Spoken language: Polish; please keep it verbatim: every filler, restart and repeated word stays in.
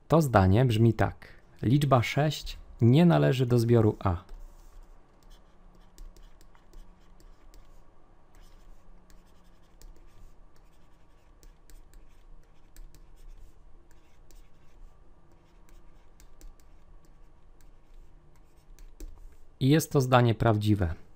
To zdanie brzmi tak. Liczba sześć nie należy do zbioru A. I jest to zdanie prawdziwe.